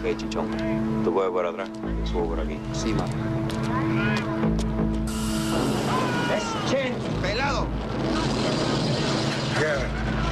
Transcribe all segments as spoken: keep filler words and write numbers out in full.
Ok, chichón. Tú puedes por atrás. Yo subo por aquí. Sí, ma. ¡Es Chen! ¡Pelado! ¿Qué?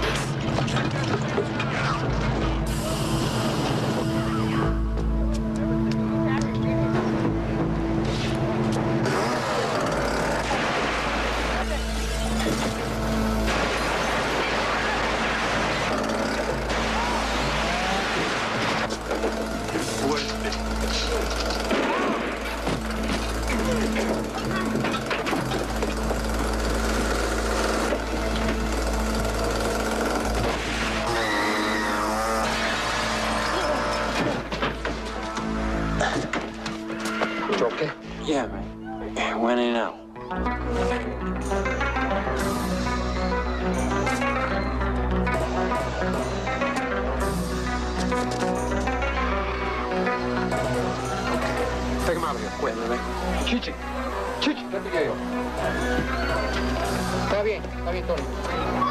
¿Choque? Yeah, man. It went in and out. Take him out of here. Wait, wait, wait. Chichi. Chichi, te pillé yo. Está bien, está bien, Tony.